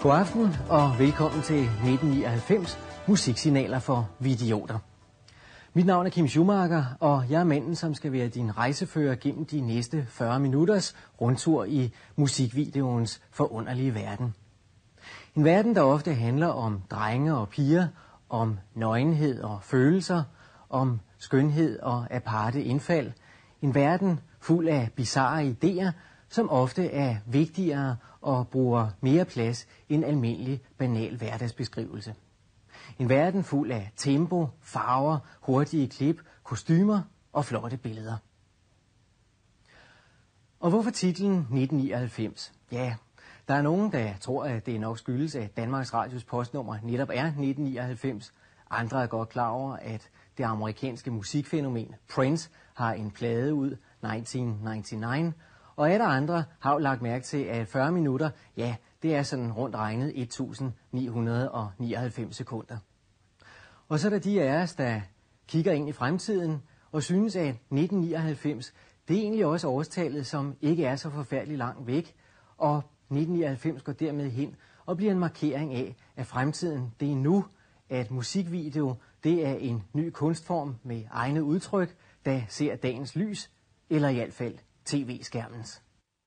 God aften og velkommen til 1999 Musiksignaler for Vidioter. Mit navn er Kim Schumacher, og jeg er manden, som skal være din rejsefører gennem de næste 40 minutters rundtur i musikvideoens forunderlige verden. En verden, der ofte handler om drenge og piger, om nøgenhed og følelser, om skønhed og aparte indfald. En verden fuld af bizarre idéer, som ofte er vigtigere og bruger mere plads end almindelig banal hverdagsbeskrivelse. En verden fuld af tempo, farver, hurtige klip, kostymer og flotte billeder. Og hvorfor titlen 1999? Ja, der er nogen, der tror, at det nok skyldes, at Danmarks Radios postnummer netop er 1999. Andre er godt klar over, at det amerikanske musikfænomen Prince har en plade ud 1999. Og er der andre, har jo lagt mærke til, at 40 minutter, ja, det er sådan rundt regnet 1999 sekunder. Og så er der de af os, der kigger ind i fremtiden og synes, at 1999, det er egentlig også årstallet, som ikke er så forfærdeligt langt væk. Og 1999 går dermed hen og bliver en markering af, at fremtiden, det er nu, at musikvideo, det er en ny kunstform med egne udtryk, der ser dagens lys, eller i hvert fald tv-skærmens.